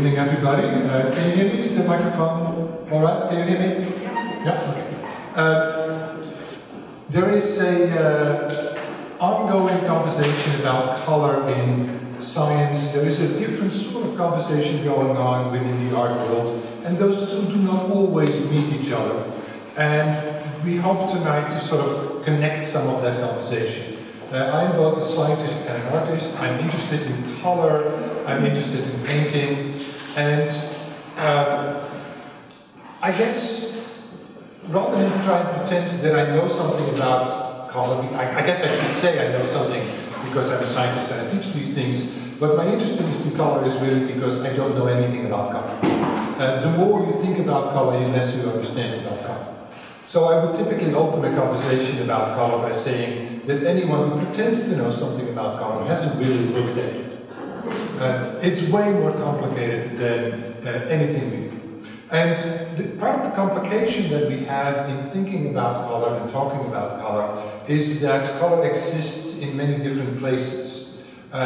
evening, everybody. Can you hear me? Is the microphone all right? Can you hear me? Yeah. Okay. There is a ongoing conversation about color in science. There is a different sort of conversation going on within the art world, and those two do not always meet each other. And we hope tonight to sort of connect some of that conversation. I am both a scientist and an artist. I'm interested in color, I'm interested in painting, and I guess rather than try and pretend that I know something about color, I guess I should say I know something because I'm a scientist and I teach these things, but my interest in color is really because I don't know anything about color. The more you think about color, the less you understand about color. So I would typically open a conversation about color by saying that anyone who pretends to know something about color hasn't really looked at it. It's way more complicated than anything we do. And part of the complication that we have in thinking about color and talking about color is that color exists in many different places.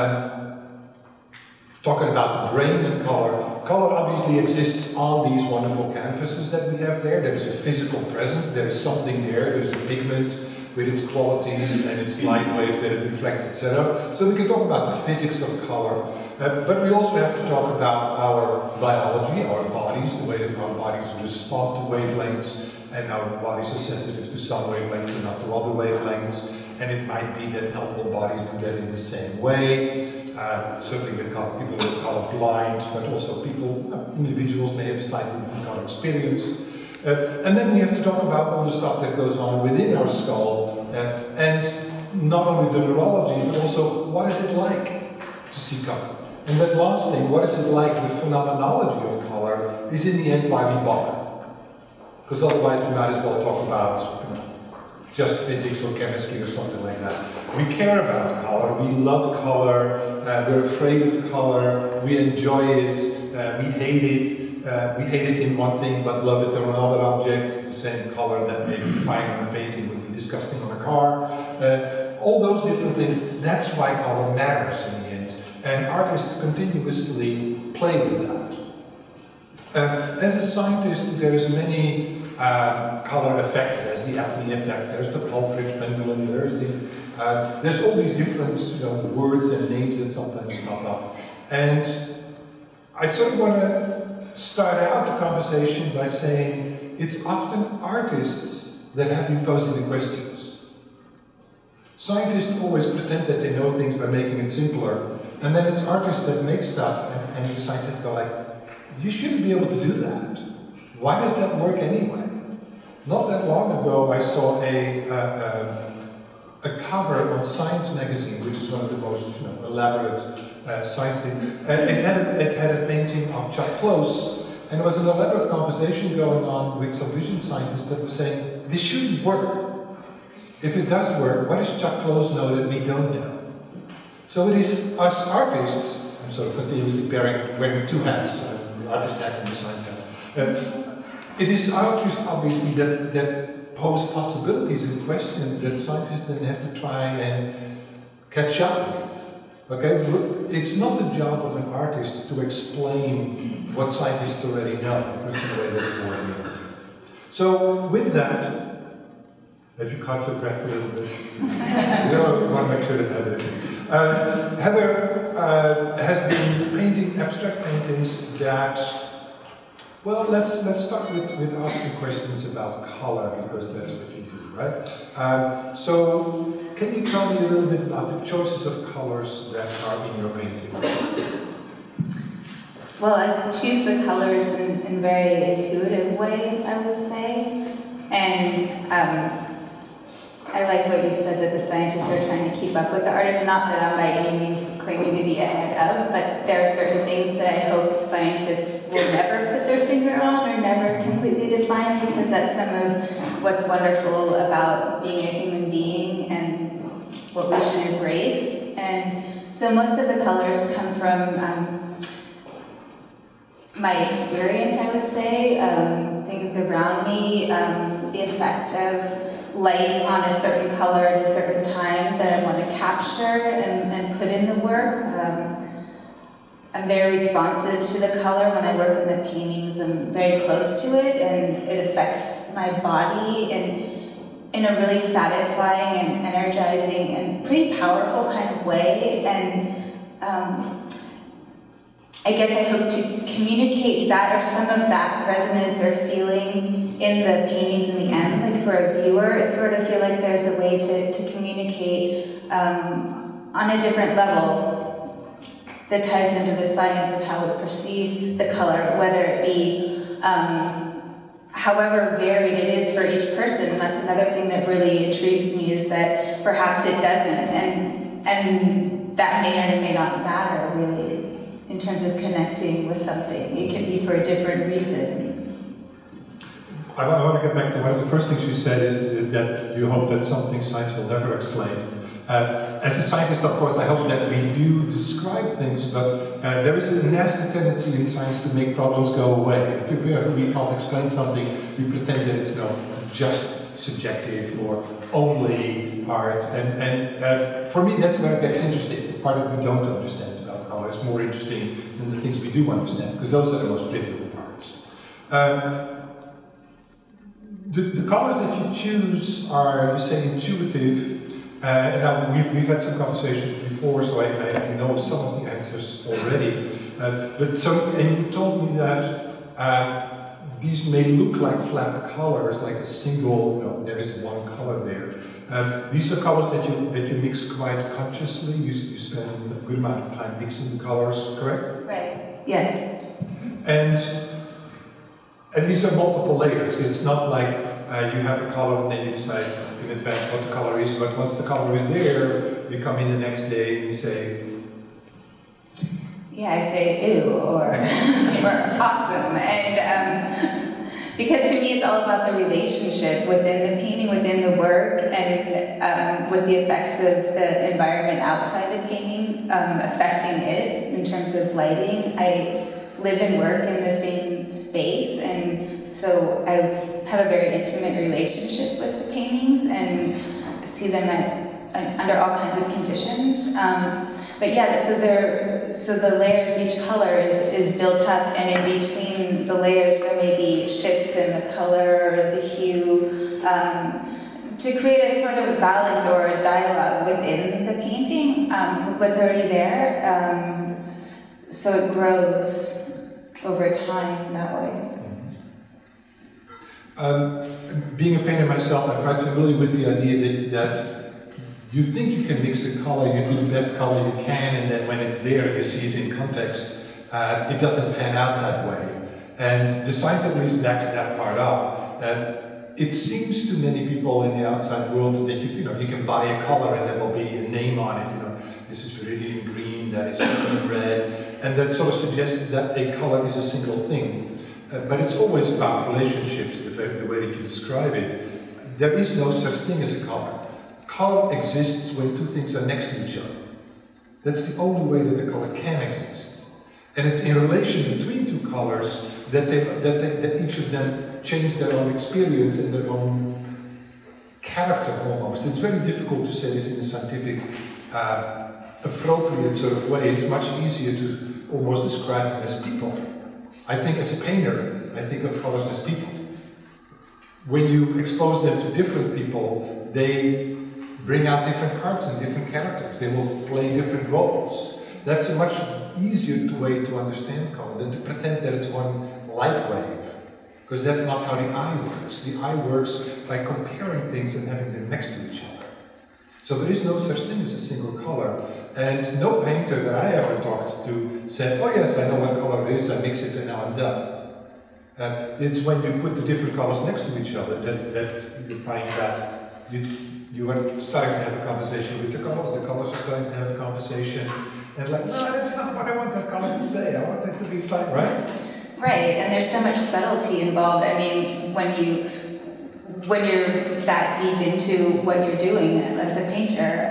Talking about the brain and color, color obviously exists on these wonderful canvases that we have there. There is a physical presence, there is something there, there's a pigment with its qualities and its light waves that it reflects, etc. So we can talk about the physics of color, but we also have to talk about our biology, our bodies, the way that our bodies respond to wavelengths, and our bodies are sensitive to some wavelengths and not to other wavelengths. And it might be that not all bodies do that in the same way. Certainly with color, people who are color blind, but also individuals may have slightly different color experience. And then we have to talk about all the stuff that goes on within our skull, and not only the neurology, but also what is it like to see color. And that last thing, what is it like, the phenomenology of color, is in the end why we bother. Because otherwise we might as well talk about just physics or chemistry or something like that. We care about color, we love color, we're afraid of color, we enjoy it, we hate it. We hate it in one thing but love it on another object. The same color that may be fine on a painting would be disgusting on a car. All those different things, that's why color matters in the end. And artists continuously play with that. As a scientist, there's many color effects. There's the Acme effect, there's the Pulfrich pendulum, there's all these different words and names that sometimes come up. And I sort of want to start out the conversation by saying it's often artists that have been posing the questions. Scientists always pretend that they know things by making it simpler, and then it's artists that make stuff, and the scientists go like, you shouldn't be able to do that. Why does that work anyway? Not that long ago I saw a cover on Science magazine, which is one of the most elaborate science things. It had a painting of Chuck Close, and there was an elaborate conversation going on with some vision scientists that were saying, this shouldn't work. If it does work, what does Chuck Close know that we don't know? So it is us artists, I'm sort of continuously wearing two hats, the artist hat and the science hat. It is artists, obviously, that pose possibilities and questions that scientists then have to try and catch up with. Okay, it's not the job of an artist to explain what scientists already know, because in a way that's boring. So with that, have you caught your breath a little bit? I want to make sure that Heather is. Heather has been painting abstract paintings that, well, let's start with asking questions about color, because that's what you do, right? So, can you tell me a little bit about the choices of colors that are in your painting? Well, I choose the colors in a very intuitive way, I would say. And I like what you said, that the scientists are trying to keep up with the artists. Not that I'm by any means claiming to be ahead of, but there are certain things that I hope scientists will never put their finger on or never completely define, because that's some of what's wonderful about being a human being and what we should embrace. And so most of the colors come from my experience, I would say, things around me, the effect of light on a certain color at a certain time that I want to capture and put in the work. I'm very responsive to the color when I work in the paintings. I'm very close to it, and it affects my body in a really satisfying and energizing and pretty powerful kind of way. And I guess I hope to communicate that, or some of that resonance or feeling in the paintings in the end. Like for a viewer, I sort of feel like there's a way to communicate on a different level that ties into the science of how we perceive the color, whether it be however varied it is for each person. That's another thing that really intrigues me, is that perhaps it doesn't, and that may or may not matter really in terms of connecting with something. It can be for a different reason. I want to get back to one of the first things you said, is that you hope that something science will never explain. As a scientist, of course, I hope that we do describe things, but there is a nasty tendency in science to make problems go away. If we can't explain something, we pretend that it's just subjective or only art. And for me, that's where it gets interesting. The part that we don't understand about color is more interesting than the things we do understand, because those are the most trivial parts. The colors that you choose are, you say, intuitive. And we've had some conversations before, so I know some of the answers already. And you told me that these may look like flat colors, like a single. There is one color there. These are colors that you mix quite consciously. You spend a good amount of time mixing the colors, correct? Right. Yes. And these are multiple layers. It's not like you have a color and then you decide in advance what the color is, but once the color is there, you come in the next day and you say... Yeah, I say, ew, or awesome. And because to me it's all about the relationship within the painting, within the work, and with the effects of the environment outside the painting affecting it in terms of lighting. I live and work in the same space, and so I have a very intimate relationship with the paintings and see them under all kinds of conditions. But yeah, so the layers, each color is built up, and in between the layers there may be shifts in the color or the hue to create a sort of balance or a dialogue within the painting with what's already there. So it grows over time that way. Being a painter myself, I'm quite familiar with the idea that you think you can mix a color, you do the best color you can, and then when it's there, you see it in context. It doesn't pan out that way. And the science at least backs that part up. It seems to many people in the outside world that you can buy a color and there will be a name on it. This is viridian green, that is viridian red, and that sort of suggests that a color is a single thing. But it's always about relationships, the way that you describe it. There is no such thing as a color. Color exists when two things are next to each other. That's the only way that the color can exist. And it's in relation between two colors that each of them change their own experience and their own character almost. It's very difficult to say this in a scientific, appropriate sort of way. It's much easier to almost describe them as people. I think as a painter, I think of colors as people. When you expose them to different people, they bring out different parts and different characters. They will play different roles. That's a much easier way to understand color than to pretend that it's one light wave. Because that's not how the eye works. The eye works by comparing things and having them next to each other. So there is no such thing as a single color. And no painter that I ever talked to said, oh yes, I know what color it is, I mix it and now I'm done. It's when you put the different colors next to each other that you find that you are starting to have a conversation with the colors are starting to have a conversation, and like, no, that's not what I want that color to say, I want that to be slight, right? Right, and there's so much subtlety involved. I mean, when you're that deep into what you're doing as a painter,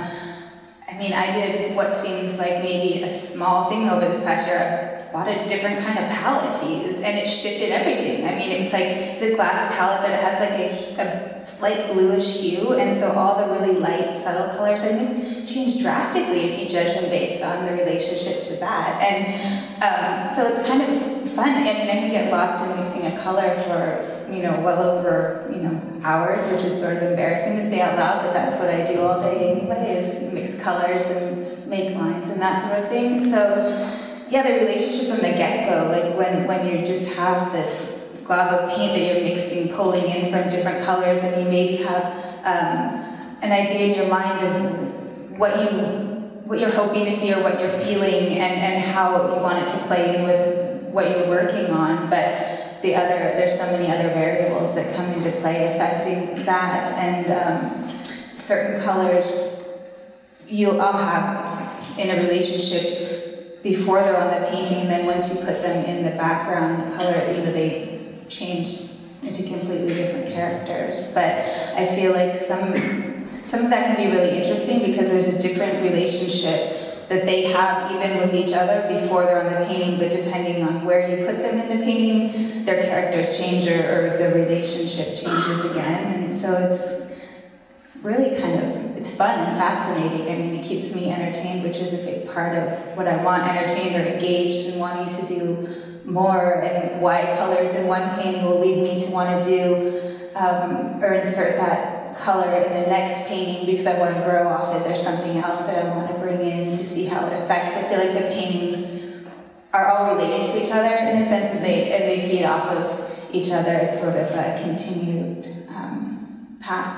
I mean, I did what seems like maybe a small thing over this past year. I bought a different kind of palette to use, and it shifted everything. I mean, it's a glass palette, but it has like a slight bluish hue, and so all the really light, subtle colors I made change drastically if you judge him based on the relationship to that. And so it's kind of fun. I mean, I can get lost in mixing a color for, well over, hours, which is sort of embarrassing to say out loud, but that's what I do all day anyway, is mix colors and make lines and that sort of thing. So, yeah, the relationship from the get-go, like when you just have this glob of paint that you're mixing, pulling in from different colors, and you maybe have an idea in your mind of what you're hoping to see or what you're feeling, and how you want it to play in with what you're working on. But there's so many other variables that come into play affecting that, and certain colors I'll have in a relationship before they're on the painting, and then once you put them in the background color, they change into completely different characters. But I feel like some of that can be really interesting because there's a different relationship that they have even with each other before they're on the painting, but depending on where you put them in the painting, their characters change or the relationship changes again. And so it's really it's fun and fascinating. I mean, it keeps me entertained, which is a big part of what I want, entertained or engaged and wanting to do more, and why colors in one painting will lead me to want to do or insert that color in the next painting because I want to grow off it. There's something else that I want to bring in to see how it affects. I feel like the paintings are all related to each other in a sense, and they feed off of each other. It's sort of a continued path.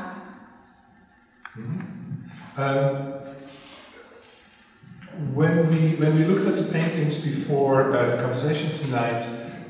When we looked at the paintings before the conversation tonight,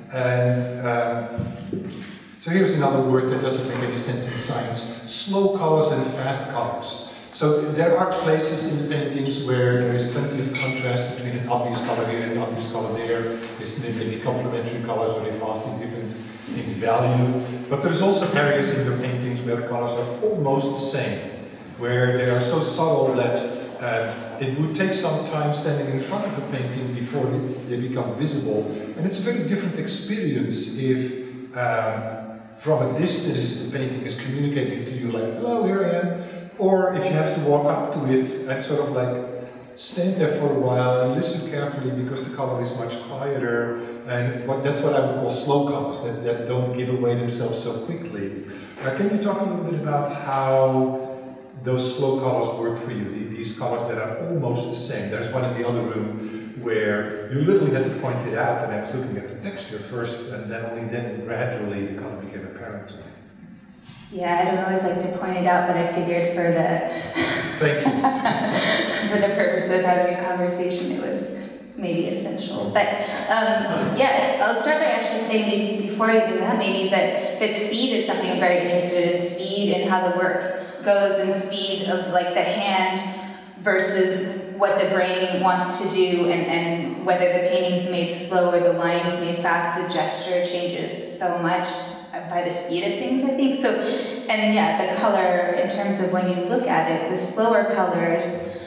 and so here's another word that doesn't make any sense in science: slow colors and fast colors. So there are places in the paintings where there is plenty of contrast between an obvious color here and an obvious color there. There's maybe complementary colors or they're vastly different in value. But there's also areas in your paintings where the colors are almost the same, where they are so subtle that it would take some time standing in front of a painting before they become visible. And it's a very different experience if from a distance the painting is communicating to you like, hello, here I am, or if you have to walk up to it and sort of like stand there for a while and listen carefully because the color is much quieter, and that's what I would call slow colors, that don't give away themselves so quickly. Can you talk a little bit about how those slow colors work for you, these colors that are almost the same? There's one in the other room where you literally had to point it out, and I was looking at the texture first, and then only then gradually the color became apparent to me. Yeah, I don't always like to point it out, but I figured for the Thank you. for the purpose of having a conversation, it was maybe essential. But yeah, I'll start by actually saying before I do that, maybe that speed is something I'm very interested in. Speed and how the work goes, and speed of like the hand versus what the brain wants to do, and whether the painting's made slow or the line's made fast, the gesture changes so much by the speed of things, I think. So, and yeah, the color, in terms of when you look at it, the slower colors,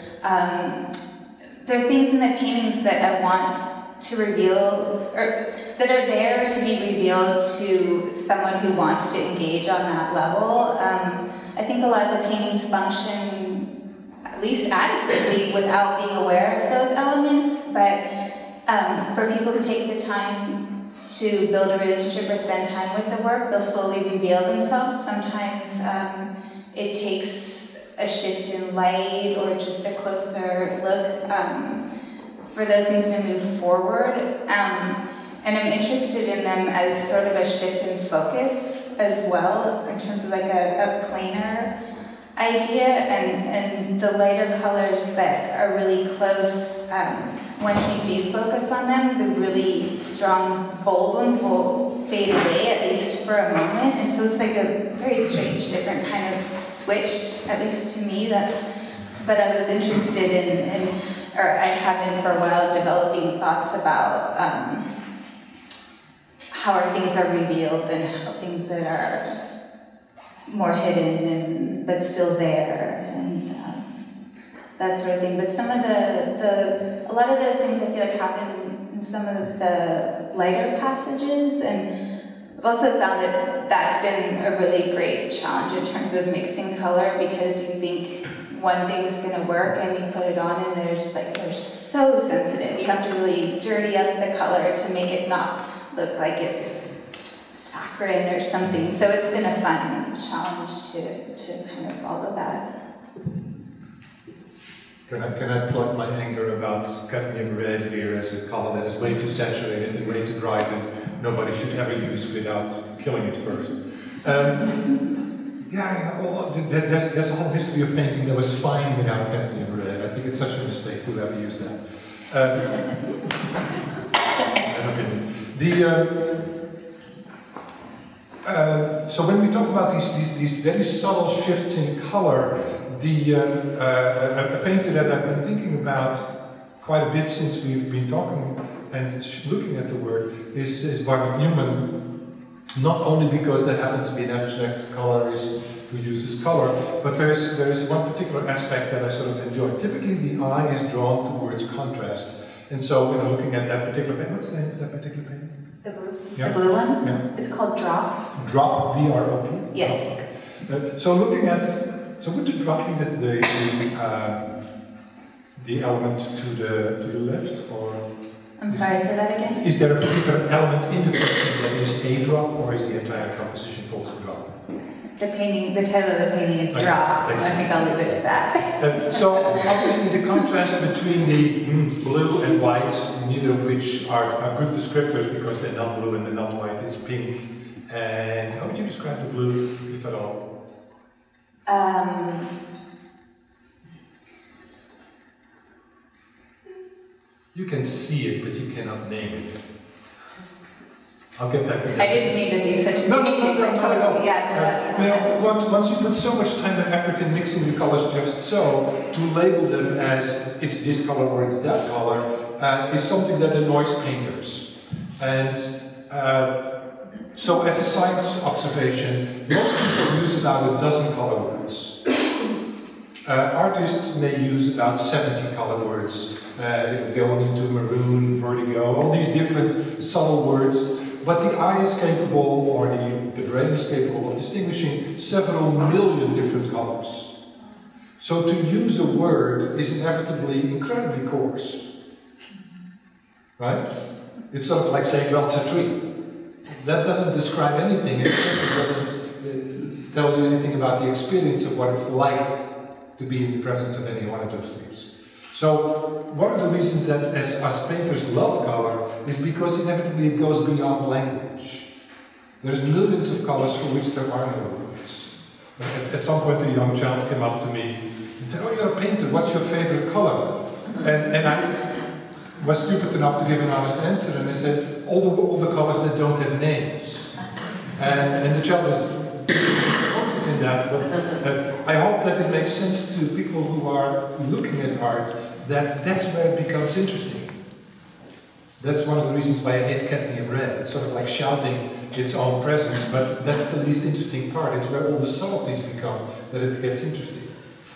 there are things in the paintings that I want to reveal, or that are there to be revealed to someone who wants to engage on that level. I think a lot of the paintings function at least adequately without being aware of those elements, but for people who take the time to build a relationship or spend time with the work, they'll slowly reveal themselves. Sometimes it takes a shift in light or just a closer look for those things to move forward. And I'm interested in them as sort of a shift in focus as well, in terms of like a planar idea, and the lighter colors that are really close, once you do focus on them, the really strong, bold ones will fade away, at least for a moment. And so it's like a very strange, different kind of switch, at least to me. But I was interested in, or I have been for a while, developing thoughts about how things are revealed and how things that are more hidden but still there, and that sort of thing. But some of a lot of those things I feel like happen in some of the lighter passages, and I've also found that that's been a really great challenge in terms of mixing color, because you think one thing's gonna work and you put it on and they're so sensitive. You have to really dirty up the color to make it not look like it's saccharine or something. So it's been a fun challenge to kind of follow that. Can I plug my anger about cadmium red here as a color that is way too saturated and way too bright and nobody should ever use without killing it first? Yeah, well, there's a whole history of painting that was fine without cadmium red. I think it's such a mistake to ever use that. So when we talk about these very subtle shifts in color, a painter that I've been thinking about quite a bit since we've been talking and looking at the work is Barnett Newman. Not only because that happens to be an abstract colorist who uses color, but there is one particular aspect that I sort of enjoy. Typically, the eye is drawn towards contrast, and so looking at that particular painting, what's the name of that particular painting? The blue. Yeah. The blue one. Yeah. It's called Drop. Drop, D-R-O-P. Yes. So looking at. So would you drop me the element to the left, or? I'm sorry, say that again? Is there a particular element in the painting that is a drop, or is the entire composition called a drop? The title of the painting is Drop. I think I'll leave it at that. So obviously the contrast between the blue and white, neither of which are good descriptors because they're not blue and they're not white, it's pink. And how would you describe the blue, if at all? You can see it, but you cannot name it. I'll get back to that. I didn't mean to be such a no. totally, Once you put so much time and effort in mixing the colors just so, to label them as it's this color or it's that color is something that annoys painters. And so as a science observation, most people use about a dozen color words. Artists may use about 70 color words, going into maroon, vertigo, all these different subtle words. But the eye is capable, or the brain is capable of distinguishing several million different colors. So to use a word is inevitably incredibly coarse. Right? It's sort of like saying, well, it's a tree. That doesn't describe anything. It doesn't tell you anything about the experience of what it's like to be in the presence of any one of those things. So, one of the reasons that as painters love color is because inevitably it goes beyond language. There's millions of colors for which there are no words. At some point a young child came up to me and said, oh, you're a painter, what's your favorite color? And I was stupid enough to give an honest answer, and I said, all the colors that don't have names. And the child was disappointed in that, but I hope that it makes sense to people who are looking at art that that's where it becomes interesting. That's one of the reasons why I hate cadmium red. It's sort of like shouting its own presence, but that's the least interesting part. It's where all the subtleties become that it gets interesting.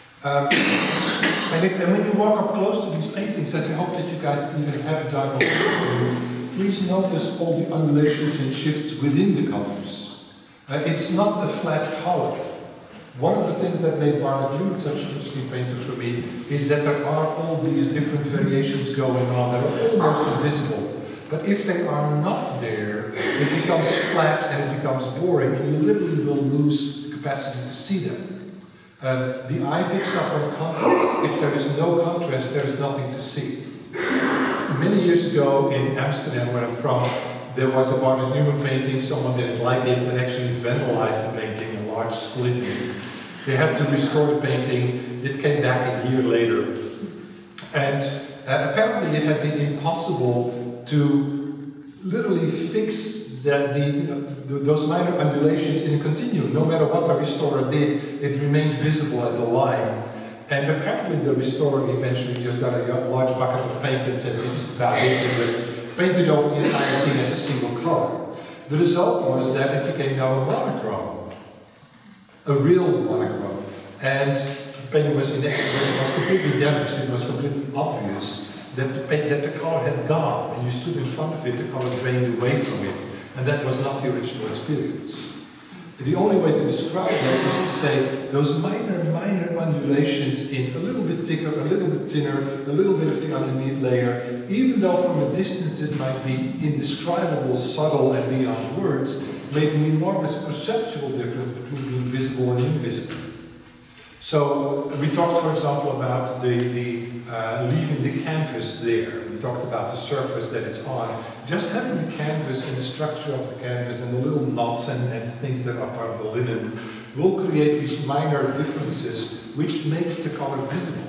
And when you walk up close to these paintings, as I hope that you guys even have done, please notice all the undulations and shifts within the colors. It's not a flat color. One of the things that made Barnett Newman such an interesting painter for me is that there are all these different variations going on that are almost invisible. But if they are not there, it becomes flat and it becomes boring, and you literally will lose the capacity to see them. The eye picks up on contrast. If there is no contrast, there is nothing to see. Many years ago in Amsterdam, where I'm from, there was a Barnett Newman painting. Someone didn't like it and actually vandalized the painting, a large slit in it. They had to restore the painting. It came back a year later. And apparently it had been impossible to literally fix those minor undulations in a continuum. No matter what the restorer did, it remained visible as a line. And apparently the restorer eventually just got a large bucket of paint and said, this is about it, and just painted over the entire thing as a single color. The result was that it became now a monochrome. A real monochrome. And the painting was completely damaged. It was completely obvious that the color had gone. When you stood in front of it, the color drained away from it. And that was not the original experience. The only way to describe that is to say those minor undulations in a little bit thicker, a little bit thinner, a little bit of the underneath layer, even though from a distance it might be indescribable, subtle, and beyond words, make an enormous perceptual difference between being visible and invisible. So we talked, for example, about leaving the canvas there. We talked about the surface that it's on. Just having the canvas and the structure of the canvas and the little knots and things that are part of the linen will create these minor differences which makes the color visible.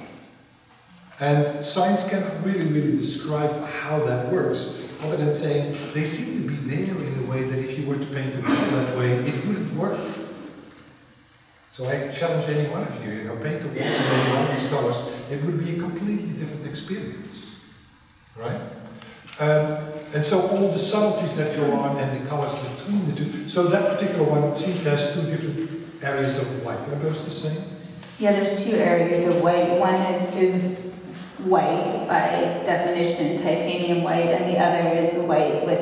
And science cannot really describe how that works, other than saying they seem to be there in a way that if you were to paint a wall that way, it wouldn't work. So I challenge any one of you, paint the walls in any one of these colors, it would be a completely different experience, right? And so all the subtleties that go on and the colors between the two, so that particular one seems to have two different areas of white. Are those the same? Yeah, there's two areas of white. One is white by definition, titanium white, and the other is white with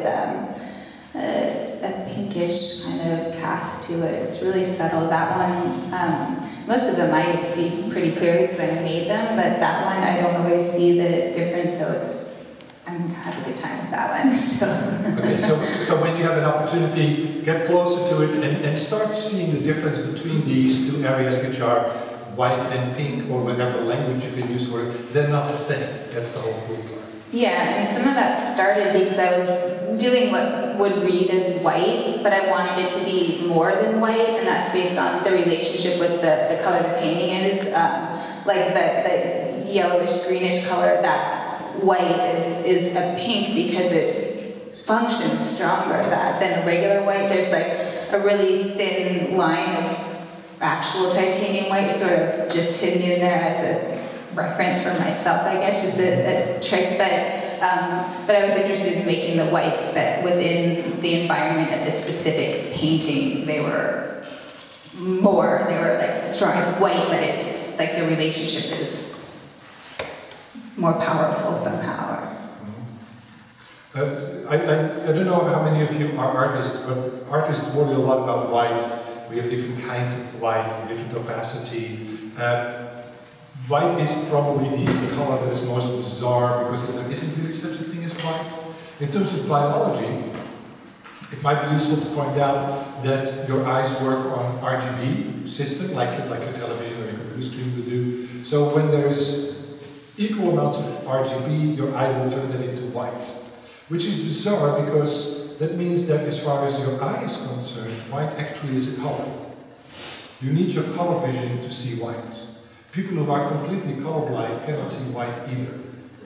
a pinkish kind of cast to it. It's really subtle. That one, most of them I see pretty clearly because I made them, but that one I don't always see the difference, so I'm having a good time with that one still. Okay, so when you have an opportunity, get closer to it and start seeing the difference between these two areas, which are white and pink, or whatever language you can use for it. They're not the same. That's the whole cool part. Yeah, and some of that started because I was doing what would read as white, but I wanted it to be more than white, and that's based on the relationship with the color the painting is. Like the yellowish, greenish color, that white is a pink because it functions stronger than a regular white. There's like a really thin line of actual titanium white sort of just hidden in there as a reference for myself, I guess, is a trick, but I was interested in making the whites that within the environment of this specific painting, they were like strong. It's white, but it's like the relationship is more powerful somehow. I don't know how many of you are artists, but artists worry a lot about white. We have different kinds of white, different opacity. White is probably the color that is most bizarre because there isn't really such a thing as white. In terms of biology, it might be useful to point out that your eyes work on RGB system, like your television or your computer screen will do. So when there is equal amounts of RGB, your eye will turn that into white. Which is bizarre because that means that as far as your eye is concerned, white actually is a color. You need your color vision to see white. People who are completely colorblind cannot see white either.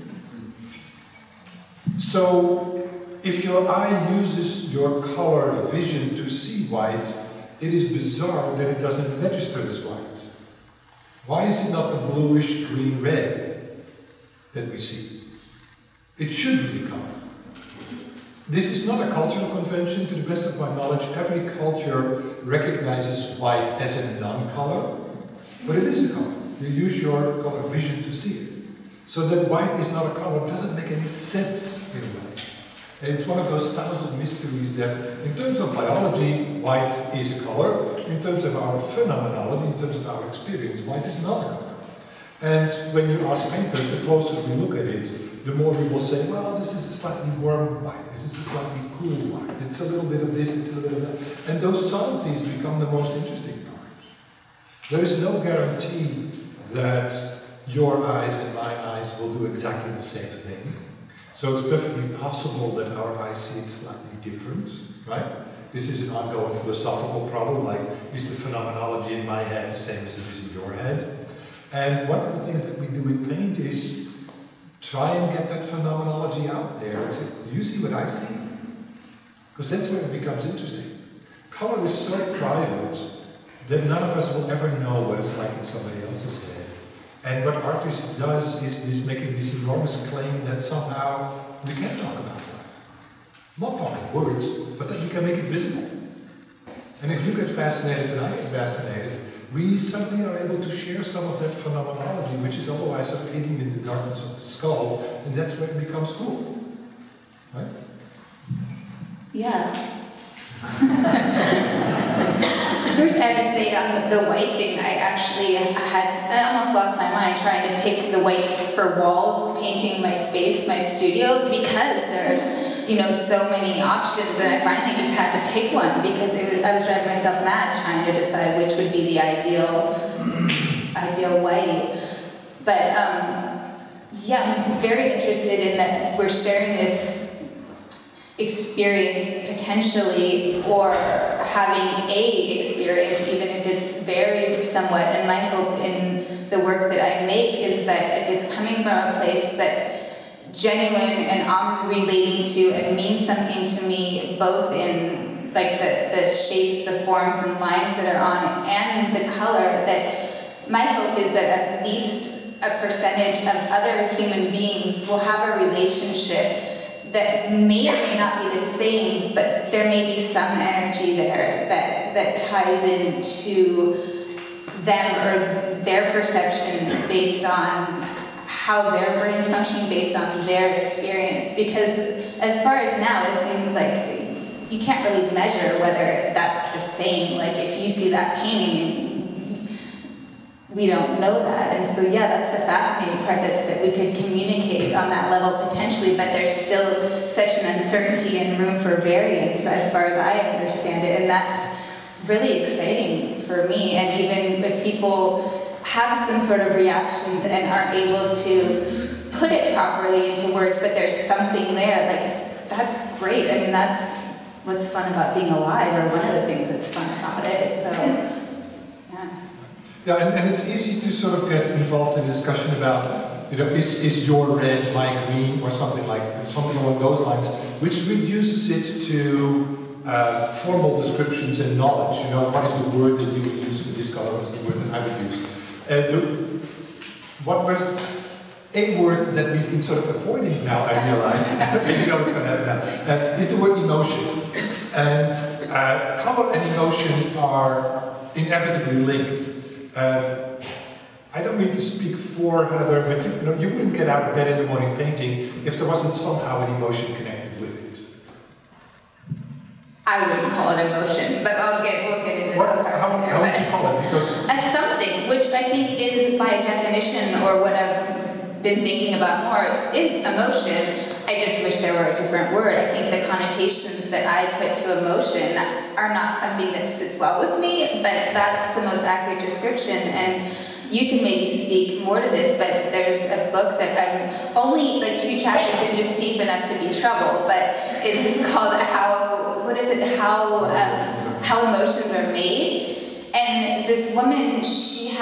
So, if your eye uses your color vision to see white, it is bizarre that it doesn't register as white. Why is it not the bluish green red that we see? It should be a color. This is not a cultural convention. To the best of my knowledge, every culture recognizes white as a non-color, but it is a color. You use your color vision to see it. So that white is not a color doesn't make any sense in a way. And it's one of those thousand mysteries that, in terms of biology, white is a color. In terms of our phenomenology, in terms of our experience, white is not a color. And when you ask painters, the closer we look at it, the more we will say, well, this is a slightly warm white, this is a slightly cool white, it's a little bit of this, it's a little bit of that. And those subtleties become the most interesting part. There is no guarantee that your eyes and my eyes will do exactly the same thing. So it's perfectly possible that our eyes see it slightly different, right? This is an ongoing philosophical problem, like, is the phenomenology in my head the same as it is in your head? And one of the things that we do in paint is try and get that phenomenology out there and say, do you see what I see? Because that's where it becomes interesting. Color is so private that none of us will ever know what it's like in somebody else's head. And what artist does is this making this enormous claim that somehow we can talk about that. Not talking words, but that we can make it visible. And if you get fascinated and I get fascinated, we suddenly are able to share some of that phenomenology, which is otherwise sort of hidden in the darkness of the skull, and that's where it becomes cool. Right? Yeah. First, I have to say on the white thing, I almost lost my mind trying to pick the white for walls, painting my space, my studio, because there's, you know, so many options, and I finally just had to pick one because I was driving myself mad trying to decide which would be the ideal white. But yeah, I'm very interested in that we're sharing this experience potentially, or having a experience, even if it's varied somewhat. And my hope in the work that I make is that if it's coming from a place that's genuine and I'm relating to and means something to me, both in like the shapes, the forms and lines that are on, and the color, that my hope is that at least a percentage of other human beings will have a relationship that may or may not be the same, but there may be some energy there that ties into them or their perception based on how their brain's functioning, based on their experience. Because as far as now, it seems like you can't really measure whether that's the same. Like if you see that painting and we don't know that. And so yeah, that's the fascinating part, that we could communicate on that level potentially, but there's still such an uncertainty and room for variance as far as I understand it. And that's really exciting for me. And even if people have some sort of reaction and aren't able to put it properly into words, but there's something there, like, that's great. I mean, that's what's fun about being alive, or one of the things that's fun about it. So, yeah. Yeah, and it's easy to sort of get involved in discussion about, you know, is your red my green, or something along those lines, which reduces it to formal descriptions and knowledge. You know, what is the word that you would use for this color? What is the word that I would use? What was a word that we've been sort of avoiding now, I realize, you know what's going to happen now, is the word emotion. And color and emotion are inevitably linked. I don't mean to speak for Heather, but you wouldn't get out of bed in the morning painting if there wasn't somehow an emotion connected with it. I wouldn't call it emotion, but we'll get into that part. How would you call it? Because as something, which I think is by definition, or what I've been thinking about more, is emotion. I just wish there were a different word. I think the connotations that I put to emotion are not something that sits well with me, but that's the most accurate description. And you can maybe speak more to this, but there's a book that I'm only like 2 chapters in, just deep enough to be troubled, but it's called How Emotions Are Made. And this woman, she's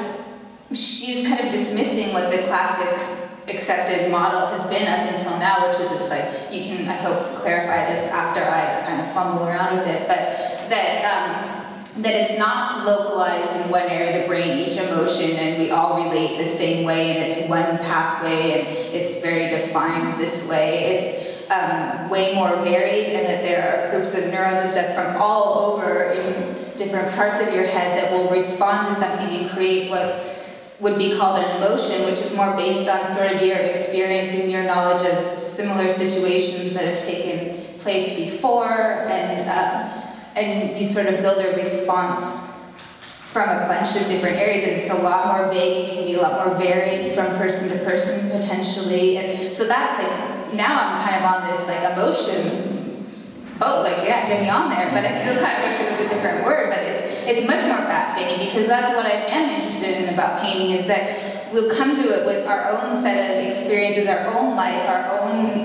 kind of dismissing what the classic accepted model has been up until now, which is, it's like, you can, I hope, clarify this after I kind of fumble around with it, but that it's not localized in one area of the brain, each emotion, and we all relate the same way, and it's one pathway, and it's very defined this way. It's way more varied, and that there are groups of neurons and stuff from all over in different parts of your head that will respond to something and create what would be called an emotion, which is more based on sort of your experience and your knowledge of similar situations that have taken place before, and you sort of build a response from a bunch of different areas, and it's a lot more vague, it can be a lot more varied from person to person potentially, and so that's like, now I'm kind of on this like emotion, like yeah, get me on there, but I still kind of wish it was a different word, but it's much more fascinating, because that's what I am interested in about painting, is that we'll come to it with our own set of experiences, our own life, our own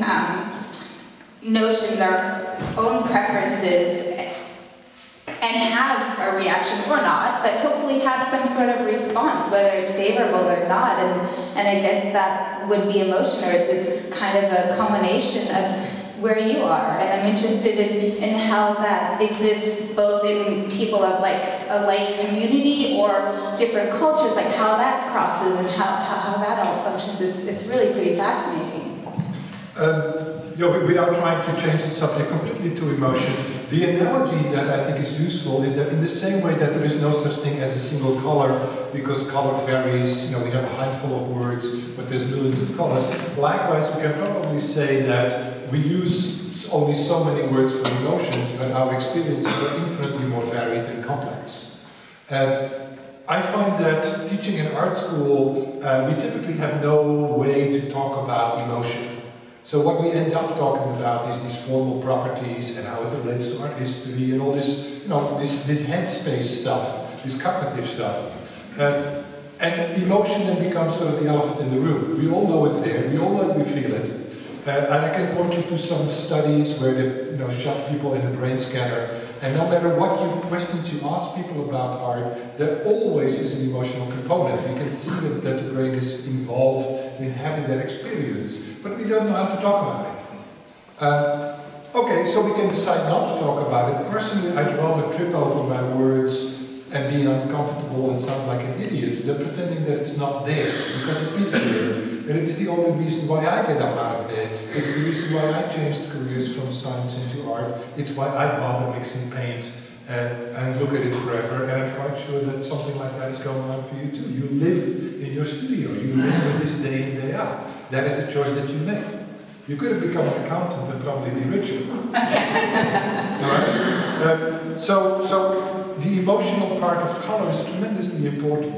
notions, our own preferences, and have a reaction or not, but hopefully have some sort of response, whether it's favorable or not, and I guess that would be emotion, or it's kind of a culmination of where you are, and I'm interested in how that exists both in people of like a like community or different cultures, like how that crosses and how that all functions. It's really pretty fascinating. Without trying to change the subject completely to emotion, the analogy that I think is useful is that in the same way that there is no such thing as a single color, because color varies, we have a handful of words, but there's millions of colors. Likewise, we can probably say that we use only so many words for emotions, when our experiences are infinitely more varied and complex. I find that teaching in art school, we typically have no way to talk about emotion. So what we end up talking about is these formal properties and how it relates to art history and all this, you know, this headspace stuff, this cognitive stuff. And emotion then becomes sort of the elephant in the room. We all know it's there, we all know we feel it. And I can point you to some studies where they shove people in a brain scanner, and no matter what questions you ask people about art, there always is an emotional component. You can see that the brain is involved in having that experience, but we don't know how to talk about it. Okay, so we can decide not to talk about it. Personally, I'd rather trip over my words and be uncomfortable and sound like an idiot than pretending that it's not there, because it is there. And it is the only reason why I get up out of bed. It's the reason why I changed careers from science into art. It's why I bother mixing paint and look at it forever. And I'm quite sure that something like that is going on for you too. You live in your studio. You live with this day in, day out. That is the choice that you make. You could have become an accountant and probably be richer. Alright? So the emotional part of color is tremendously important.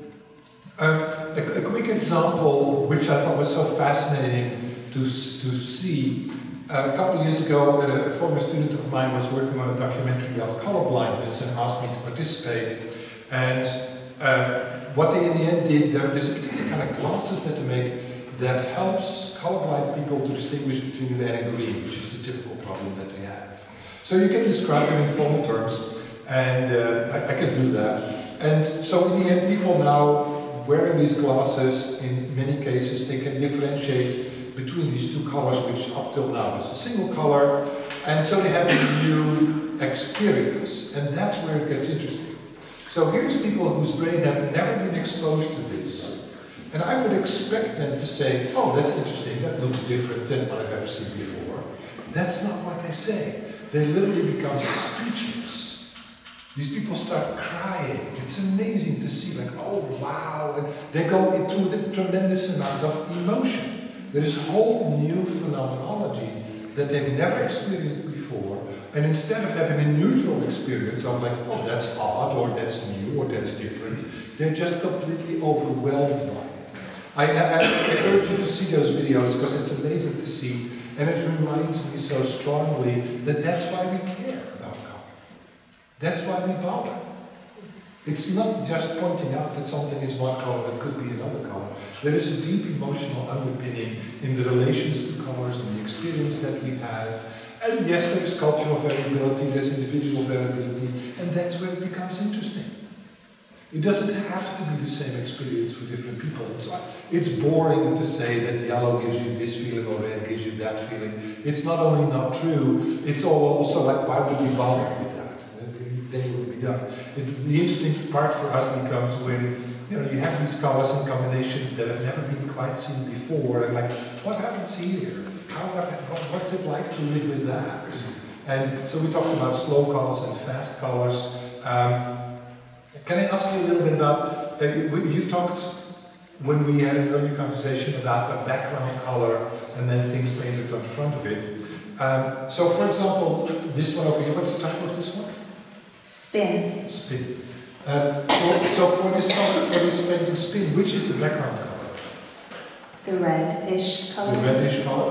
A quick example, which I thought was so fascinating to see. A couple of years ago, a former student of mine was working on a documentary about color blindness and asked me to participate. And what they in the end did, there's a particular kind of glasses that they make that helps colorblind people to distinguish between red and green, which is the typical problem that they have. So you can describe them in formal terms, and I can do that. And so in the end, people now wearing these glasses, in many cases, they can differentiate between these two colors, which up till now is a single color, and so they have a new experience, and that's where it gets interesting. So here's people whose brain have never been exposed to this, and I would expect them to say, oh, that's interesting, that looks different than what I've ever seen before. That's not what they say. They literally become speechless. These people start crying. It's amazing to see, like, oh wow, and they go into a tremendous amount of emotion. There is a whole new phenomenology that they've never experienced before, and instead of having a neutral experience of like, oh, that's odd, or that's new, or that's different, they're just completely overwhelmed by it. I urge you to see those videos, because it's amazing to see, and it reminds me so strongly that that's why we care. That's why we bother. It's not just pointing out that something is one color that could be another color. There is a deep emotional underpinning in the relations to colors and the experience that we have. And yes, there is cultural variability, there's individual variability, and that's where it becomes interesting. It doesn't have to be the same experience for different people. It's boring to say that yellow gives you this feeling or red gives you that feeling. It's not only not true, it's also like, why would we bother with that? Then it would be done. The interesting part for us becomes when you have these colors and combinations that have never been quite seen before, and like, what happens here? What's it like to live with that? And so we talked about slow colors and fast colors. Can I ask you a little bit about, you talked when we had an earlier conversation about a background color and then things painted on front of it. So for example, this one over here, what's the title of this one? Spin. Spin. So for this color, for this painting Spin, which is the background color? The reddish color. The reddish color?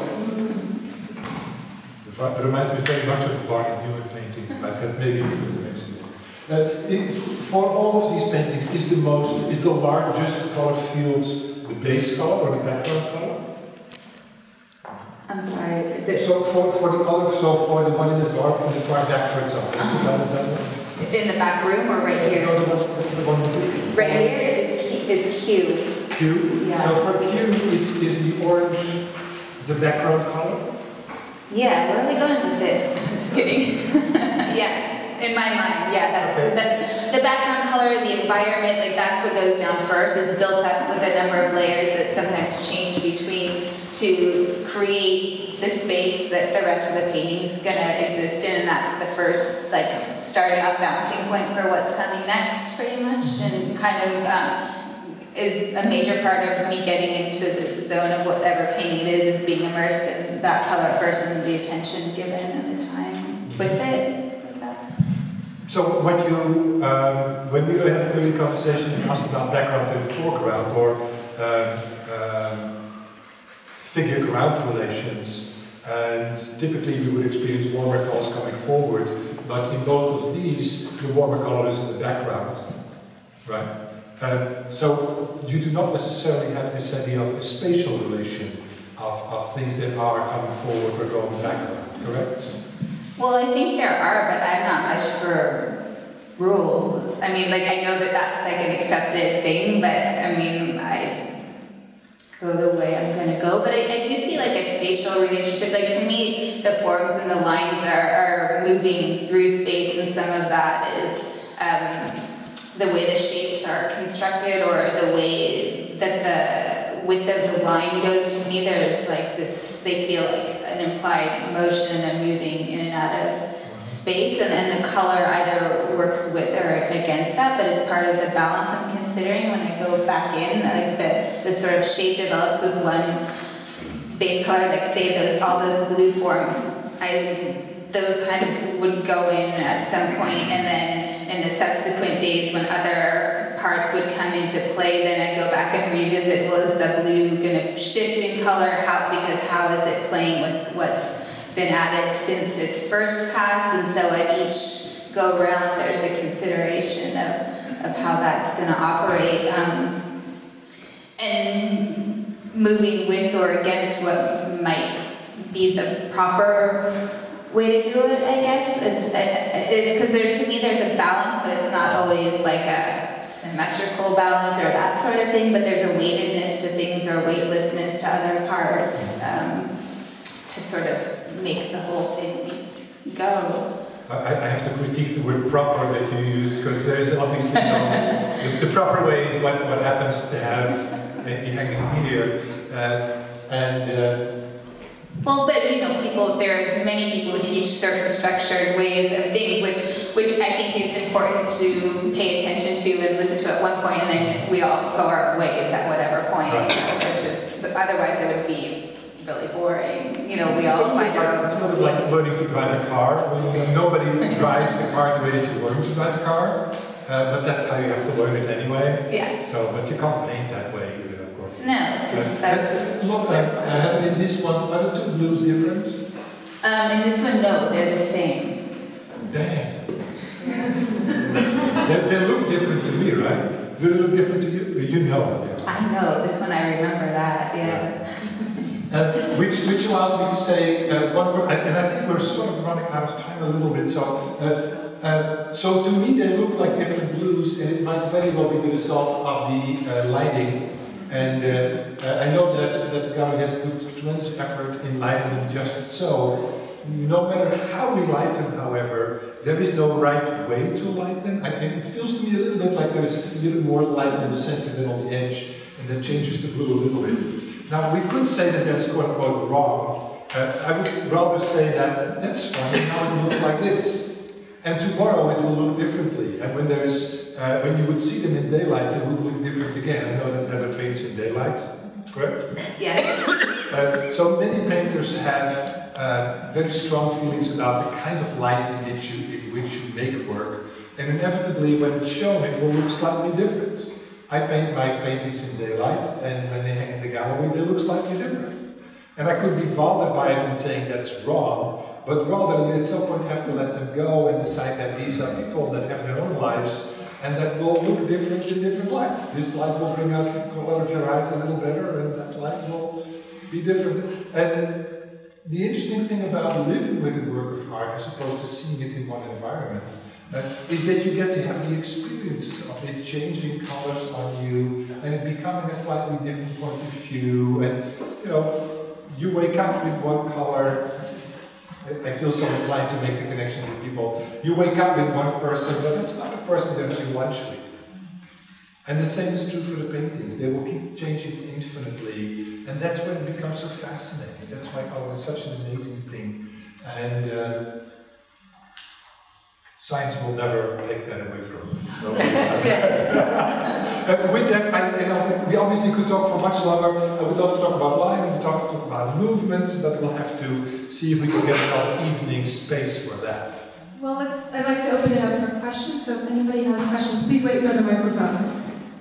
It reminds me very much of a Barney Newman painting, but that maybe because I mentioned it. For all of these paintings, is the largest color field the base color or the background color? I'm sorry, is it? So for the one in the dark back, for example, in the back room or right here? Right here is Q. Q? Yeah. So for Q, is the orange the background color? Yeah, where are we going with this? I'm just kidding. Yes, in my mind, yeah. The background color, the environment, like that's what goes down first. It's built up with a number of layers that sometimes change between to create the space that the rest of the painting is going to exist in, and that's the first like starting up bouncing point for what's coming next, pretty much, and kind of is a major part of me getting into the zone of whatever painting it is being immersed in that color first and the attention given and the time with it. So what you, when we had an early conversation, you asked about background and foreground, or figure-ground relations, and typically we would experience warmer colors coming forward, but in both of these, the warmer color is in the background, right? So you do not necessarily have this idea of a spatial relation of things that are coming forward or going backward, correct? Well, I think there are, but I'm not much for rules. I mean, like, I know that that's like an accepted thing, but I mean, I go the way I'm gonna go. But I do see like a spatial relationship. Like, to me, the forms and the lines are moving through space, and some of that is the way the shapes are constructed, or the way that the width of the line goes. To me, there's like this, they feel like an implied motion and moving in and out of space, and then the color either works with or against that, but it's part of the balance I'm considering when I go back in. Like the sort of shape develops with one base color, like say all those blue forms, those kind of would go in at some point, and then in the subsequent days when other parts would come into play, then I go back and revisit, well, is the blue going to shift in color? Because how is it playing with what's been added since its first pass? And so at each go round, there's a consideration of how that's going to operate. And moving with or against what might be the proper way to do it, I guess. It's because to me there's a balance, but it's not always like a symmetrical balance or that sort of thing, but there's a weightedness to things or weightlessness to other parts to sort of make the whole thing go. I have to critique the word proper that you used, because there is obviously no, the proper way is what happens to have hanging here, well, but you know, there are many people who teach certain structured ways of things, which I think is important to pay attention to and listen to at one point, and then we all go our ways at whatever point, right. You know, which is, otherwise it would be really boring. You know, we all find our own. It's sort of like learning to drive a car. Nobody drives the car the way that you learn to drive a car, but that's how you have to learn it anyway. Yeah. So, but you can't paint that way either. No, because that's... in this one, are the two blues different? In this one, no, they're the same. Damn. they look different to me, right? Do they look different to you? You know what they are. I know, this one I remember that, yeah. Which allows me to say one word, and I think we're sort of running out of time a little bit, so to me they look like different blues, and it might very well be the result of the lighting. And I know that the gallery has put tremendous effort in lighting them just so. No matter how we light them, however, there is no right way to light them. And it feels to me a little bit like there is a little more light in the center than on the edge, and that changes the blue a little bit. Now, we could say that that's quote-unquote wrong. I would rather say that that's fine, now it looks like this. And tomorrow it will look differently. And when there is when you would see them in daylight, they would look different again. I know that Heather paints in daylight, correct? Yes. So many painters have very strong feelings about the kind of light in which you make work. And inevitably, when it's shown, it will look slightly different. I paint my paintings in daylight, and when they hang in the gallery, they look slightly different. And I could be bothered by it and saying that's wrong, but rather at some point have to let them go and decide that these are people that have their own lives, and that will look different in different lights. This light will bring out the color of your eyes a little better, and that light will be different. And the interesting thing about living with a work of art, as opposed to seeing it in one environment, is that you get to have the experiences of it changing colors on you, and it becoming a slightly different point of view. And you know, you wake up with one color. I feel so inclined to make the connection with people. You wake up with one person, but it's not the person they're having lunch with. And the same is true for the paintings. They will keep changing infinitely, and that's when it becomes so fascinating. That's why color is such an amazing thing. And science will never take that away from us. So, with that, we obviously could talk for much longer. I would love to talk about lighting, talk about movements, but we'll have to see if we can get another evening space for that. Well, I'd like to open it up for questions. questions, so if anybody has questions, please wait for the microphone.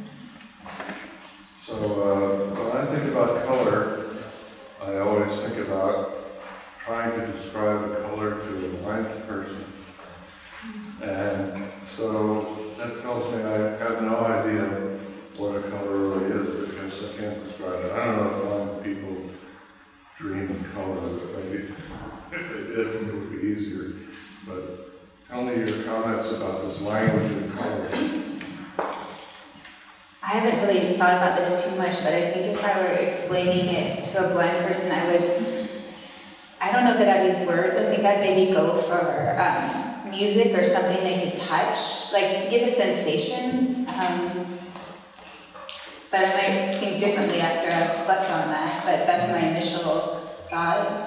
So when I think about color, I always think about trying to describe a color to a blind person. And so that tells me I have no idea what a color really is, because I can't describe it. I don't know if blind people dream in color, but maybe if they did, it would be easier. But tell me your comments about this language of color. I haven't really thought about this too much, but I think if I were explaining it to a blind person, I don't know that I'd use words. I think I'd maybe go for music or something they could touch, like to give a sensation. But I might think differently after I've slept on that, but that's my initial thought.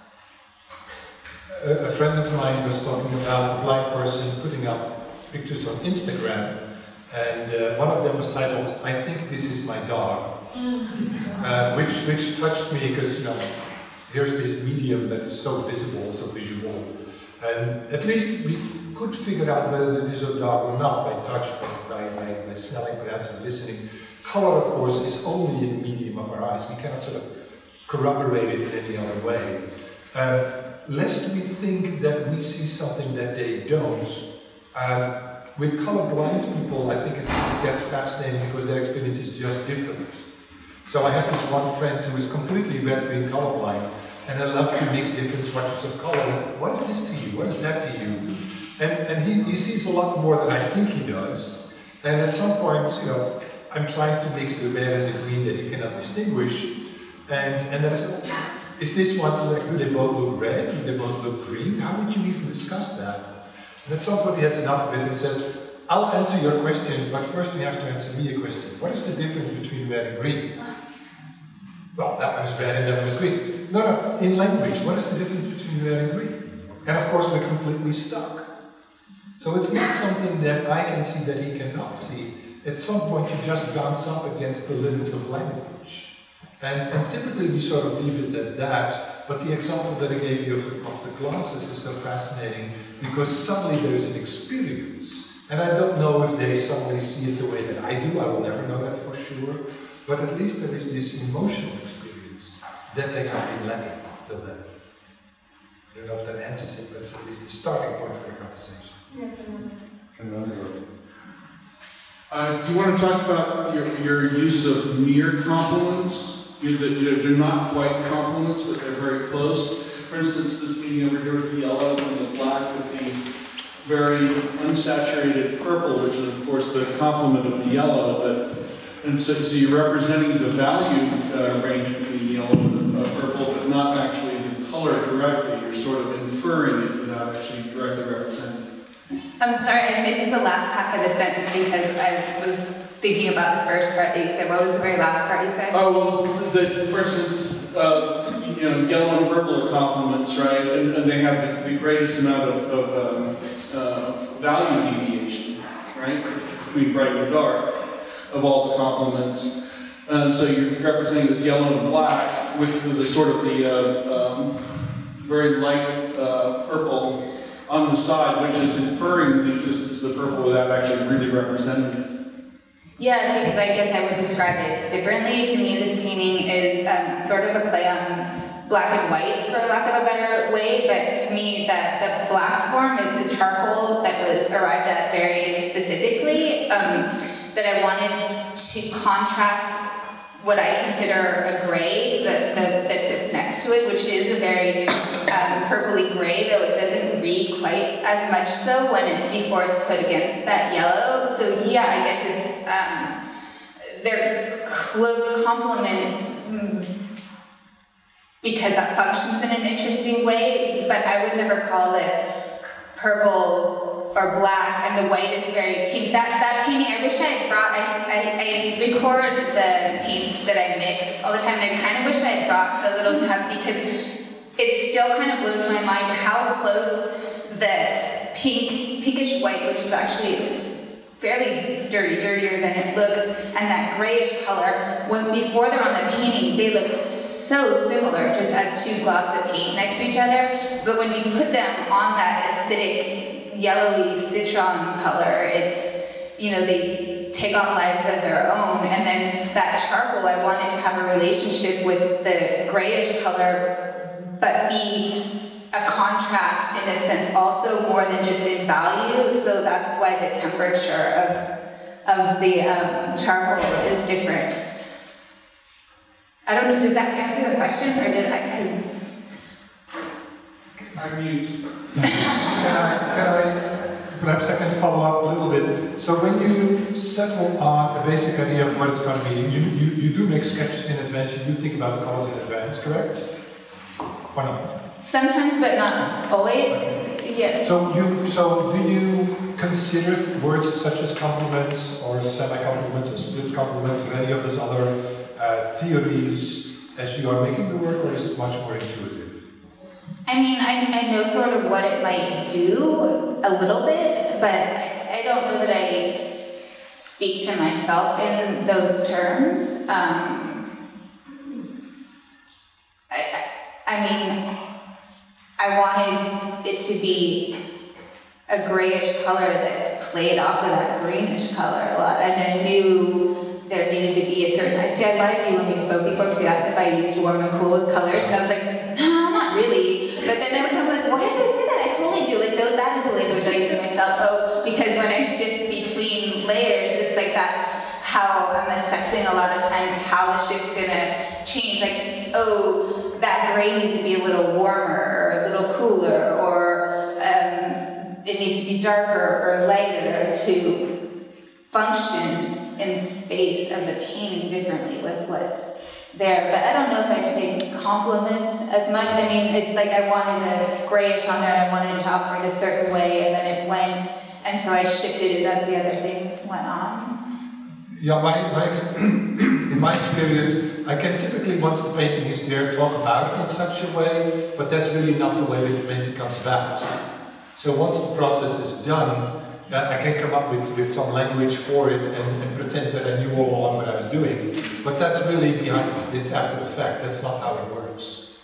A friend of mine was talking about a blind person putting up pictures on Instagram, and one of them was titled, "I think this is my dog," which touched me because, you know, here's this medium that is so visible, so visual, and at least we could figure out whether it is a dog or not by touch, by smelling, perhaps by listening. Color, of course, is only in the medium of our eyes. We cannot sort of corroborate it in any other way. Lest we think that we see something that they don't. With colorblind people, I think it gets fascinating because their experience is just different. So I have this one friend who is completely red-green colorblind, and I love to mix different swatches of color. What is this to you? What is that to you? And he sees a lot more than I think he does. And at some point, you know, I'm trying to mix the red and the green that he cannot distinguish. And then I said, is this one, like, do they both look red? Do they both look green? How would you even discuss that? And at some point he has enough of it and says, I'll answer your question, but first you have to answer me a question. What is the difference between red and green? Well, that one is red and that one is green. No, in language, what is the difference between red and green? And of course we're completely stuck. So it's not something that I can see that he cannot see. At some point you just bounce up against the limits of language. And typically we sort of leave it at that, but the example that I gave you of the glasses is so fascinating because suddenly there is an experience. And I don't know if they suddenly see it the way that I do, I will never know that for sure, but at least there is this emotional experience that they have been lacking till then. I don't know if that answers it, but it's at least the starting point for the conversation. Do you want to talk about your use of near complements? They're not quite complements, but they're very close. For instance, this painting over here with the yellow and the black with the very unsaturated purple, which is of course the complement of the yellow. And so you're representing the value range between the yellow and the purple, but not actually the color directly. You're sort of inferring it without actually directly representing it. I'm sorry, I missed the last half of the sentence because I was thinking about the first part that you said. What was the very last part you said? Oh, well, for instance, you know, yellow and purple are complements, right? And they have the greatest amount of value deviation, right? Between bright and dark of all the complements. And so you're representing this yellow and black with the sort of the very light purple on the side, which is inferring the existence of the purple without actually really representing it. Yeah, see, because I guess I would describe it differently. To me, this painting is sort of a play on black and whites, for lack of a better way, but to me, the black form is a charcoal that was arrived at very specifically, that I wanted to contrast what I consider a gray that sits next to it, which is a very purpley gray, though it doesn't read quite as much so before it's put against that yellow. So yeah, I guess it's they're close complements because that functions in an interesting way, but I would never call it purple or black, and the white is very pink. That painting, I wish I had brought, I record the paints that I mix all the time, and I kind of wish I had brought the little tub because it still kind of blows my mind how close the pinkish white, which is actually fairly dirtier than it looks, and that grayish color, before they're on the painting, they look so similar, just as two globs of paint next to each other, but when you put them on that acidic yellowy citron color. It's, you know, they take on lives of their own. And then that charcoal, I wanted to have a relationship with the grayish color, but be a contrast in a sense, also more than just in value. So that's why the temperature of the charcoal is different. I don't know, does that answer the question, or did I, because... I'm mute. Perhaps I can follow up a little bit. So when you settle on a basic idea of what it's going to be, you do make sketches in advance, you do think about the colors in advance, correct? Or not? Sometimes, but not always, yes. So do you consider words such as complements or semi-complements or split complements or any of those other theories as you are making the work, or is it much more intuitive? I mean, I know sort of what it might do a little bit, but I don't know that I speak to myself in those terms. I mean, I wanted it to be a grayish color that played off of that greenish color a lot, and I knew there needed to be a certain... See, I lied to you when we spoke before, because you asked if I used warm and cool with colors, and I was like, no, not really. But then I'm like, why did I say that? I totally do. Like, no, that is a language I use to myself. Oh, because when I shift between layers, it's like that's how I'm assessing a lot of times how the shift's gonna change. Like, oh, that gray needs to be a little warmer or a little cooler, or it needs to be darker or lighter to function in space of the painting differently with what's there. But I don't know if I say compliments as much. I mean, it's like I wanted a grayish on there and I wanted it to operate a certain way, and then it went, and so I shifted it as the other things went on. Yeah, in my experience, I can typically, once the painting is there, talk about it in such a way, but that's really not the way that the painting comes about. So once the process is done, I can come up with some language for it and pretend that I knew all along what I was doing. But that's really behind it. It's after the fact. That's not how it works.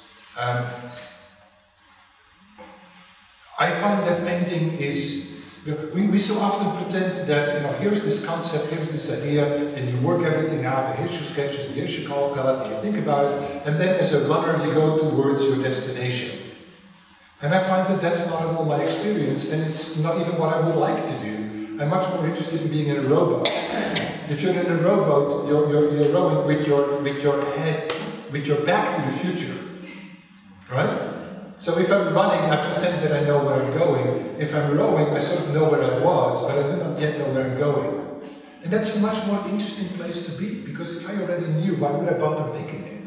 I find that painting is... We so often pretend that, you know, here's this concept, here's this idea, and you work everything out, and here's your sketches, and here's your color palette, and you think about it, and then as a runner you go towards your destination. And I find that that's not at all my experience, and it's not even what I would like to do. I'm much more interested in being in a rowboat. If you're in a rowboat, you're rowing with your head, with your back to the future, right? So if I'm running, I pretend that I know where I'm going. If I'm rowing, I sort of know where I was, but I do not yet know where I'm going. And that's a much more interesting place to be, because if I already knew, why would I bother making it?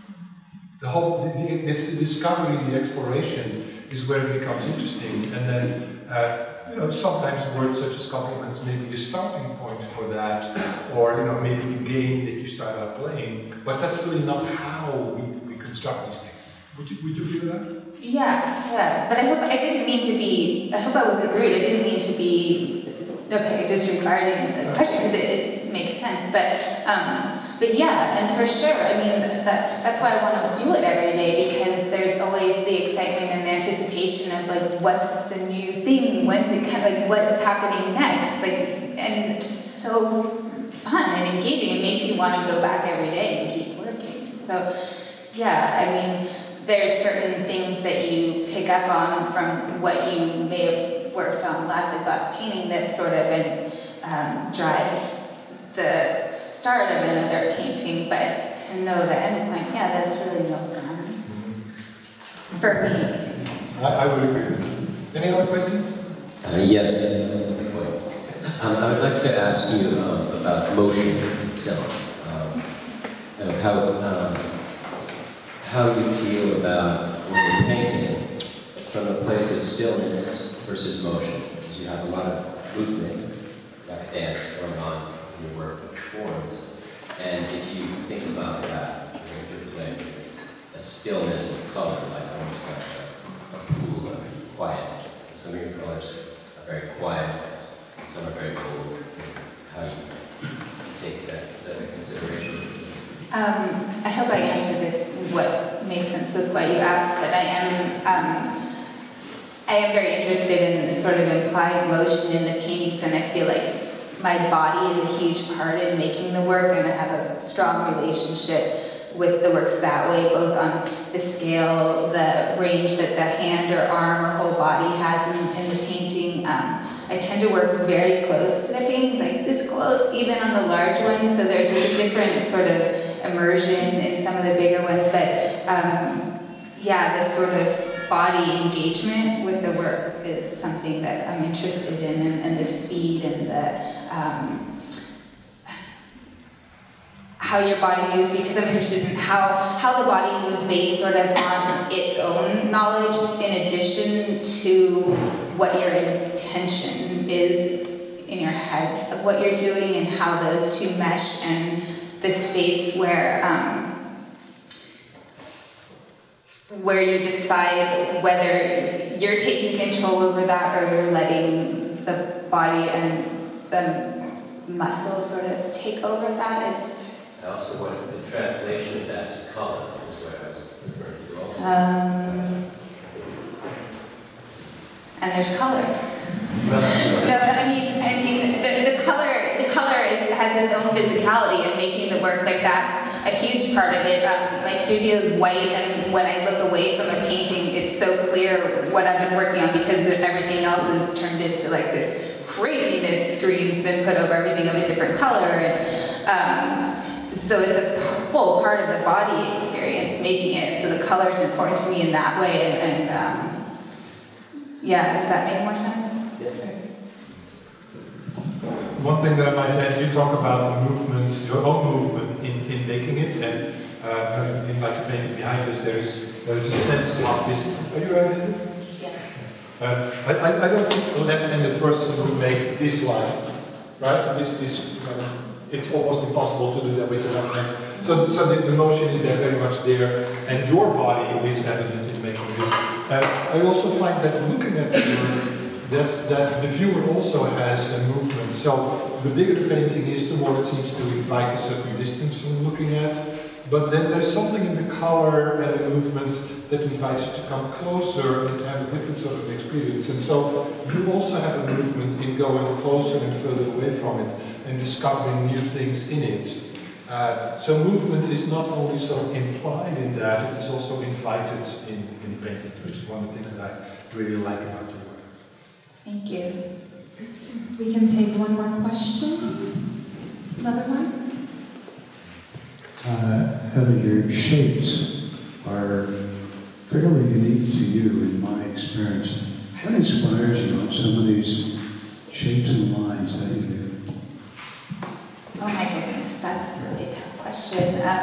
It's the discovery, the exploration is where it becomes interesting, and then you know, sometimes words such as compliments may be a starting point for that, or you know, maybe the game that you start out playing. But that's really not how we construct these things. Would you agree with that? Yeah. But I didn't mean to be. I hope I wasn't rude. I didn't mean to be. Okay, disregarding the question, because it makes sense. But yeah, and for sure, I mean, that's why I want to do it every day, because there's always the excitement and the anticipation of like, what's the new thing? What's happening next? Like, and it's so fun and engaging. It makes you want to go back every day and keep working. So, yeah, I mean, there's certain things that you pick up on from what you may have worked on glass painting that sort of drives the start of another painting, but to know the end point, yeah, that's really no fun. For me. I would agree. Any other questions? Yes. I would like to ask you about motion itself. How you feel about when you're painting from a place of stillness versus motion. Because you have a lot of movement, like a dance going on in your work with forms. And if you think about that, you're playing a stillness of color, like almost like a pool of quiet. Some of your colors are very quiet, and some are very bold. How you take that? Is that a consideration? I hope I answered this, what makes sense with what you asked, but I I am very interested in the sort of implied motion in the paintings, and I feel like my body is a huge part in making the work, and I have a strong relationship with the works that way, both on the scale, the range that the hand or arm or whole body has in the painting. I tend to work very close to the paintings, like this close, even on the large ones, so there's a different sort of immersion in some of the bigger ones, but yeah, this sort of body engagement with the work is something that I'm interested in, and the speed and the how your body moves, because I'm interested in how the body moves based sort of on its own knowledge in addition to what your intention is in your head of what you're doing, and how those two mesh, and the space where you decide whether you're taking control over that or you're letting the body and the muscle sort of take over that. I also wanted the translation of that to color, is what I was referring to also. And there's color. No, I mean the color has its own physicality, and making the work, like, that's a huge part of it. My studio is white, and when I look away from a painting, it's so clear what I've been working on, because everything else is turned into like this craziness. Screen's been put over everything of a different color, and so it's a whole part of the body experience making it. So the color is important to me in that way, and yeah, does that make more sense? One thing that I might add, you talk about the movement, your own movement in making it, and in like the painting behind us, there is a sense of this. Are you right-handed? Yes. I don't think a left-handed person would make this line, right? It's almost impossible to do that with the left hand. So the motion is there, very much there, and your body is evident in making this. I also find that looking at the work, that the viewer also has a movement. So the bigger the painting is, the more it seems to invite a certain distance from looking at. But then there's something in the color and the movement that invites you to come closer and to have a different sort of experience. And so you also have a movement in going closer and further away from it and discovering new things in it. So movement is not only sort of implied in that, it is also invited in paintings, which is one of the things that I really like about your work. Thank you. We can take one more question. Another one? Heather, your shapes are fairly unique to you in my experience. What inspires you on some of these shapes and lines that you do? Oh my goodness, that's a really tough question. I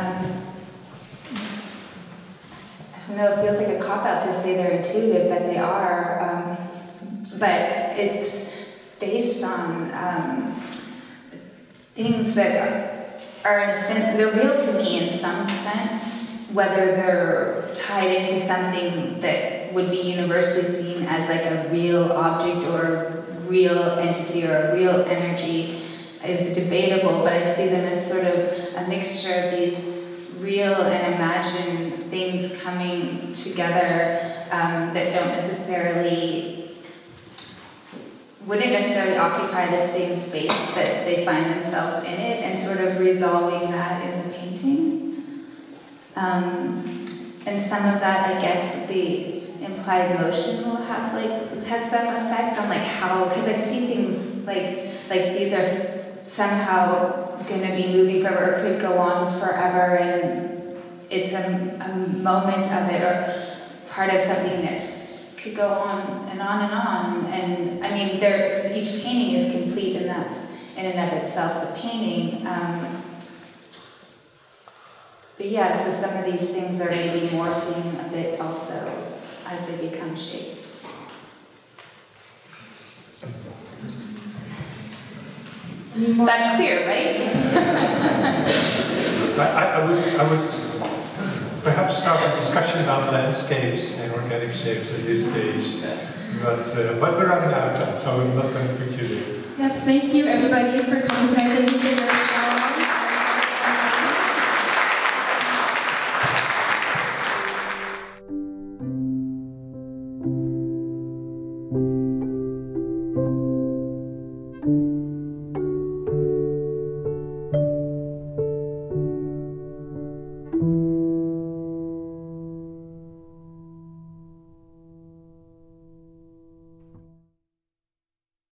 don't know, it feels like a cop-out to say they're intuitive, but they are. But it's based on things that are in a sense, they're real to me in some sense, whether they're tied into something that would be universally seen as like a real object or a real entity or a real energy is debatable, but I see them as sort of a mixture of these real and imagined things coming together that wouldn't necessarily occupy the same space, but they find themselves in it, and sort of resolving that in the painting. And some of that, I guess, the implied motion will have has some effect on how, because I see things like these are somehow going to be moving forever, or could go on forever, and it's a moment of it, or part of something that could go on and on and on. And I mean, each painting is complete, and that's in and of itself the painting. But yeah, so some of these things are maybe morphing a bit also as they become shapes. That's clear, right? I would perhaps start a discussion about landscapes and organic shapes at this stage. But we're running out of time, so I'm not going to put you there. Yes, thank you everybody for coming tonight. Thank you for your show. you.